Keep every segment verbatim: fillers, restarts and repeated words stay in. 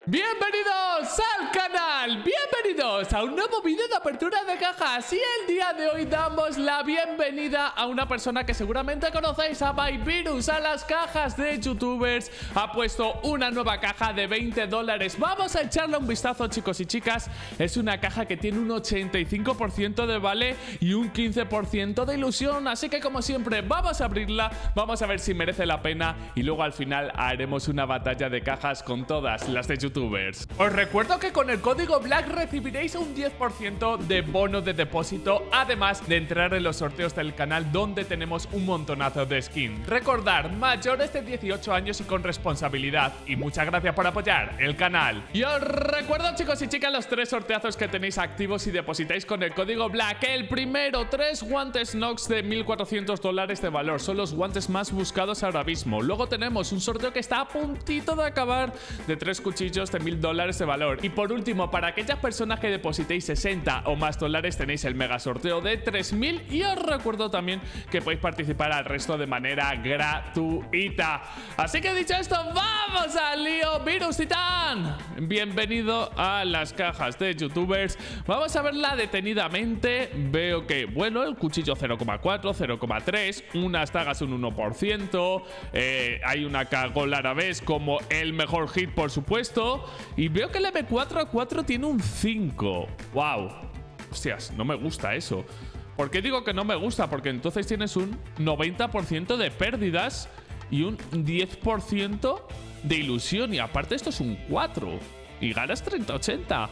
Bienvenidos al canal, bienvenidos a un nuevo vídeo de apertura de cajas. Y el día de hoy damos la bienvenida a una persona que seguramente conocéis, a MyVirus, a las cajas de youtubers. Ha puesto una nueva caja de veinte dólares. Vamos a echarle un vistazo, chicos y chicas. Es una caja que tiene un ochenta y cinco por ciento de vale y un quince por ciento de ilusión. Así que, como siempre, vamos a abrirla, vamos a ver si merece la pena y luego al final haremos una batalla de cajas con todas las de youtubers. Os recuerdo que con el código Black recibiréis un diez por ciento de bono de depósito, además de entrar en los sorteos del canal, donde tenemos un montonazo de skins. Recordar, mayores de dieciocho años y con responsabilidad. Y muchas gracias por apoyar el canal. Y os recuerdo, chicos y chicas, los tres sorteazos que tenéis activos si depositáis con el código Black. El primero, tres guantes Nox de mil cuatrocientos dólares de valor. Son los guantes más buscados ahora mismo. Luego tenemos un sorteo que está a puntito de acabar, de tres cuchillos de mil dólares de valor. Y por último, para aquellas personas que depositéis sesenta o más dólares, tenéis el mega sorteo de tres mil. Y os recuerdo también que podéis participar al resto de manera gratuita. Así que dicho esto, ¡vamos al lío! Virus Titán, bienvenido a las cajas de youtubers. Vamos a verla detenidamente. Veo que, bueno, el cuchillo cero coma cuatro, cero coma tres, unas dagas un uno por ciento, eh, hay una Kagol Arabes como el mejor hit, por supuesto. Y veo que el M cuatro A cuatro tiene un cinco. ¡Wow! Hostias, no me gusta eso. ¿Por qué digo que no me gusta? Porque entonces tienes un noventa por ciento de pérdidas y un diez por ciento de ilusión. Y aparte esto es un cuatro. Y ganas treinta ochenta.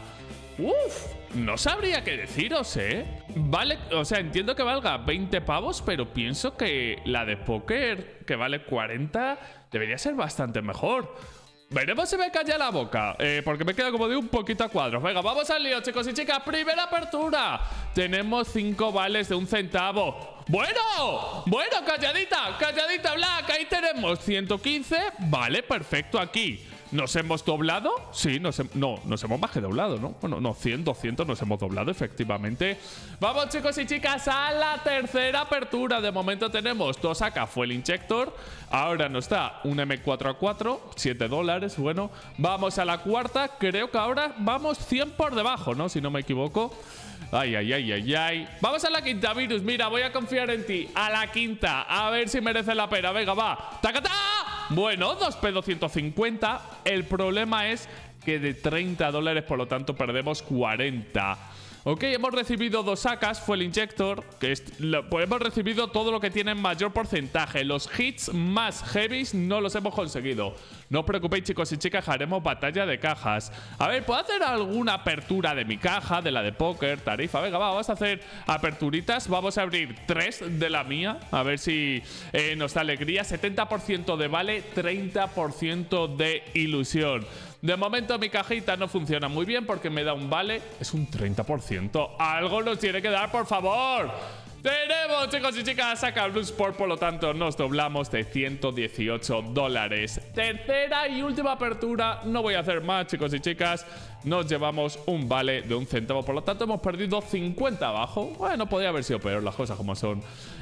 ¡Uf! No sabría qué deciros, ¿eh? Vale, o sea, entiendo que valga veinte pavos, pero pienso que la de póker, que vale cuarenta, debería ser bastante mejor. Veremos si me calla la boca, eh, porque me queda como de un poquito a cuadros. Venga, vamos al lío, chicos y chicas. Primera apertura. Tenemos cinco vales de un centavo. Bueno, bueno, calladita, calladita, Black. Ahí tenemos ciento quince. Vale, perfecto, aquí. ¿Nos hemos doblado? Sí, nos he, no, nos hemos más que doblado, ¿no? Bueno, no, cien, doscientos nos hemos doblado, efectivamente. Vamos, chicos y chicas, a la tercera apertura. De momento tenemos dos A K Fuel Injector. Ahora nos da un M cuatro A cuatro, siete dólares, bueno. Vamos a la cuarta, creo que ahora vamos cien por debajo, ¿no? Si no me equivoco. Ay, ay, ay, ay, ay. Vamos a la quinta, Virus. Mira, voy a confiar en ti. A la quinta, a ver si merece la pena. Venga, va. ¡Tacatá! Bueno, dos P doscientos cincuenta. El problema es que de treinta dólares, por lo tanto, perdemos cuarenta. Ok, hemos recibido dos A Ks, fue el Injector, que es, lo, pues hemos recibido todo lo que tiene mayor porcentaje. Los hits más heavies no los hemos conseguido. No os preocupéis, chicos y chicas, haremos batalla de cajas. A ver, ¿puedo hacer alguna apertura de mi caja, de la de póker, tarifa? Venga, va, vamos a hacer aperturitas. Vamos a abrir tres de la mía, a ver si eh, nos da alegría. setenta por ciento de vale, treinta por ciento de ilusión. De momento mi cajita no funciona muy bien porque me da un vale. Es un treinta por ciento. Algo nos tiene que dar, por favor. Tenemos, chicos y chicas, saca Blue Sport, por lo tanto nos doblamos de ciento dieciocho dólares. Tercera y última apertura. No voy a hacer más, chicos y chicas. Nos llevamos un vale de un centavo, por lo tanto hemos perdido cincuenta abajo. Bueno, podría haber sido peor, las cosas como son.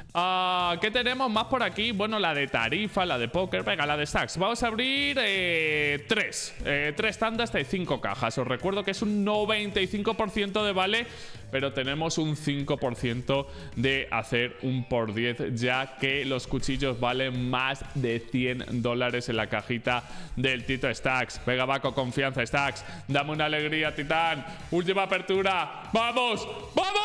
Uh, ¿Qué tenemos más por aquí? Bueno, la de tarifa, la de póker. Venga, la de stacks. Vamos a abrir eh, tres. Eh, tres tandas de cinco cajas. Os recuerdo que es un noventa y cinco por ciento de vale, pero tenemos un cinco por ciento de hacer un por diez, ya que los cuchillos valen más de cien dólares en la cajita del Tito Stacks. Venga, va, con confianza, Stacks. Dame una alegría, Titán. Última apertura. ¡Vamos! ¡Vamos!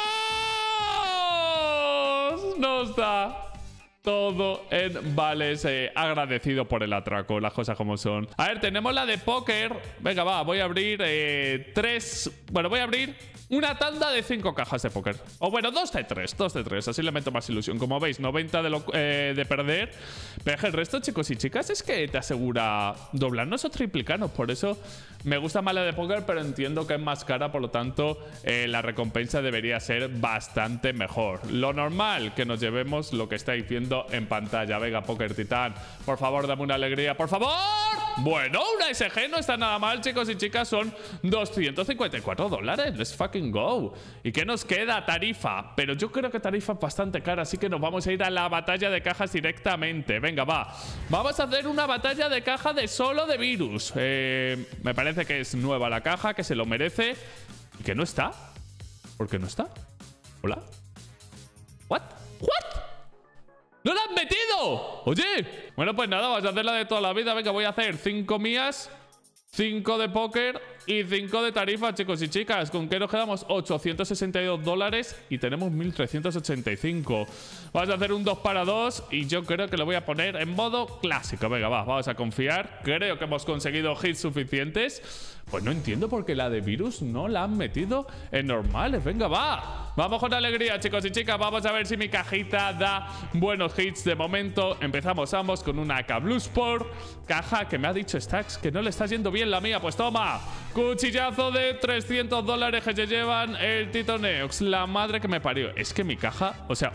Nos da todo en vales. eh, Agradecido por el atraco, las cosas como son. A ver, tenemos la de póker. Venga, va, voy a abrir eh, tres. Bueno, voy a abrir una tanda de cinco cajas de póker. O bueno, dos de tres, dos de tres. Así le meto más ilusión. Como veis, noventa de, lo, eh, de perder. Pero el resto, chicos y chicas, es que te asegura doblarnos o triplicarnos. Por eso me gusta más la de póker, pero entiendo que es más cara. Por lo tanto, eh, la recompensa debería ser bastante mejor. Lo normal, que nos llevemos lo que estáis viendo en pantalla. Venga, Póker Titán, por favor, dame una alegría. ¡Por favor! Bueno, una S G no está nada mal, chicos y chicas. Son doscientos cincuenta y cuatro dólares. Let's fucking go. ¿Y qué nos queda? Tarifa. Pero yo creo que tarifa es bastante cara, así que nos vamos a ir a la batalla de cajas directamente. Venga, va. Vamos a hacer una batalla de caja de solo de virus. Eh, me parece que es nueva la caja, que se lo merece. ¿Y que no está? ¿Por qué no está? ¿Hola? ¿What? ¿What? ¡No la han metido! Oye. Bueno, pues nada, vamos a hacer la de toda la vida. Venga, voy a hacer cinco mías, cinco de póker y cinco de tarifa, chicos y chicas. ¿Con qué nos quedamos? ochocientos sesenta y dos dólares y tenemos mil trescientos ochenta y cinco. Vamos a hacer un dos para dos y yo creo que lo voy a poner en modo clásico. Venga, va, vamos a confiar. Creo que hemos conseguido hits suficientes. Pues no entiendo por qué la de virus no la han metido en normales. Venga, va. Vamos con alegría, chicos y chicas. Vamos a ver si mi cajita da buenos hits. De momento empezamos ambos con una A K Blue Sport. Caja que me ha dicho Stacks que no le está yendo bien la mía. Pues toma. Cuchillazo de trescientos dólares que se llevan el Tito Neox. La madre que me parió. Es que mi caja, o sea...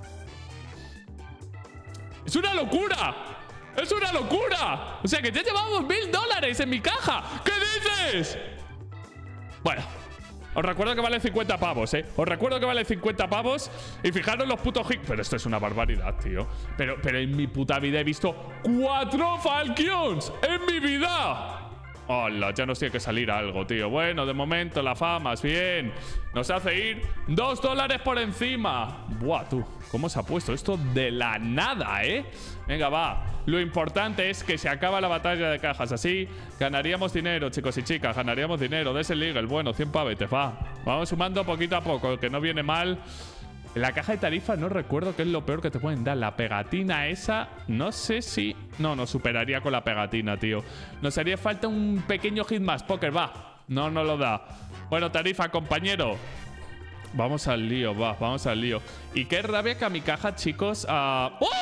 ¡Es una locura! ¡Es una locura! O sea que ya llevamos mil dólares en mi caja. ¿Qué dices? Bueno, os recuerdo que vale cincuenta pavos, ¿eh? Os recuerdo que vale cincuenta pavos. Y fijaros los putos hits. Pero esto es una barbaridad, tío. Pero, pero en mi puta vida he visto cuatro Falcons. ¡En mi vida! Hola, ya nos tiene que salir algo, tío. Bueno, de momento la fama es bien. Nos hace ir dos dólares por encima. Buah, tú, ¿cómo se ha puesto esto de la nada, eh? Venga, va. Lo importante es que se acaba la batalla de cajas. Así ganaríamos dinero, chicos y chicas. Ganaríamos dinero. Des el legal. Bueno, cien pavetes, va. Vamos sumando poquito a poco, que no viene mal. En la caja de tarifa no recuerdo qué es lo peor que te pueden dar. La pegatina esa, no sé si... No, no superaría con la pegatina, tío. Nos haría falta un pequeño hit más. Póker, va. No, no lo da. Bueno, tarifa, compañero. Vamos al lío, va. Vamos al lío. Y qué rabia que a mi caja, chicos... Uh... ¡Oh!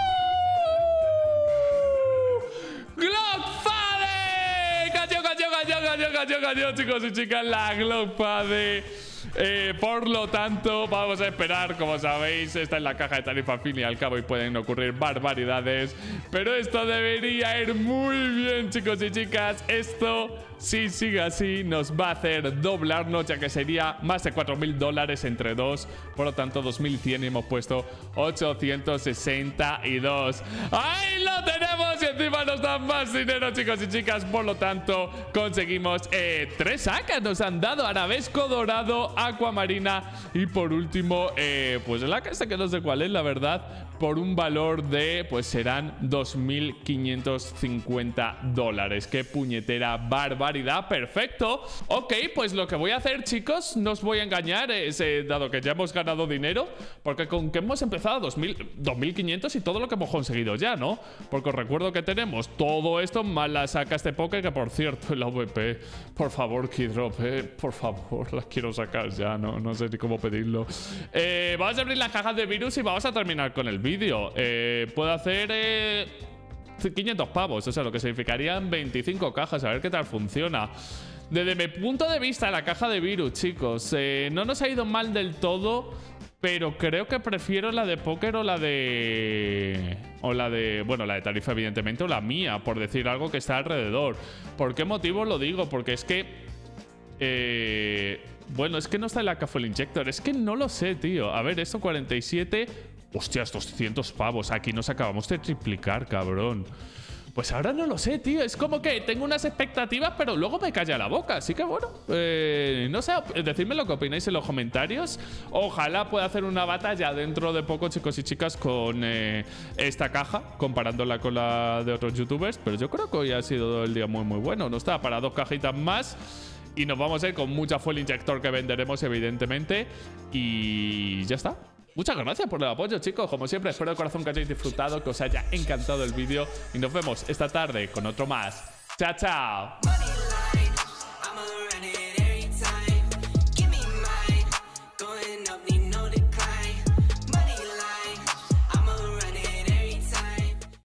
¡Glockfade! ¡Cayó, cayó, cayó, cayó, cayó, cayó, chicos y chicas! La Glockfade. Eh, por lo tanto, vamos a esperar. Como sabéis, está en la caja de tarifa al fin y al cabo y pueden ocurrir barbaridades. Pero esto debería ir muy bien, chicos y chicas. Esto, si sigue así, nos va a hacer doblarnos, ya que sería más de cuatro mil dólares entre dos. Por lo tanto, dos mil cien y hemos puesto ochocientos sesenta y dos. ¡Ahí lo tenemos! Y encima nos dan más dinero, chicos y chicas. Por lo tanto, conseguimos eh, tres A K. Nos han dado arabesco dorado, acuamarina y por último, eh, pues el A K este que no sé cuál es, la verdad, por un valor de, pues serán dos mil quinientos cincuenta dólares. ¡Qué puñetera barbaridad! ¡Perfecto! Ok, pues lo que voy a hacer, chicos, no os voy a engañar, es, eh, dado que ya hemos ganado dinero, porque con que hemos empezado dos mil, dos mil quinientos y todo lo que hemos conseguido ya, ¿no? Porque os recuerdo que tenemos todo esto más la saca este Poké, que por cierto, la V P, por favor, Keydrop, eh, por favor, la quiero sacar ya, no, no sé ni cómo pedirlo. Eh, vamos a abrir las cajas de virus y vamos a terminar con el vídeo. Eh, puedo hacer eh, quinientos pavos, o sea, lo que significarían veinticinco cajas. A ver qué tal funciona. Desde mi punto de vista, la caja de virus, chicos, eh, no nos ha ido mal del todo, pero creo que prefiero la de póker o la de... O la de... Bueno, la de tarifa, evidentemente, o la mía, por decir algo que está alrededor. ¿Por qué motivo lo digo? Porque es que... Eh... Bueno, es que no está el A K Fuel Injector. Es que no lo sé, tío. A ver, esto cuarenta y siete... Hostias, doscientos pavos. Aquí nos acabamos de triplicar, cabrón. Pues ahora no lo sé, tío. Es como que tengo unas expectativas, pero luego me calla la boca. Así que bueno, eh, no sé, decidme lo que opináis en los comentarios. Ojalá pueda hacer una batalla dentro de poco, chicos y chicas, con eh, esta caja, comparándola con la de otros youtubers. Pero yo creo que hoy ha sido el día muy, muy bueno. No está para dos cajitas más. Y nos vamos a ir con mucha fuel injector que venderemos, evidentemente. Y ya está. Muchas gracias por el apoyo, chicos. Como siempre, espero de corazón que hayáis disfrutado, que os haya encantado el vídeo. Y nos vemos esta tarde con otro más. ¡Chao, chao!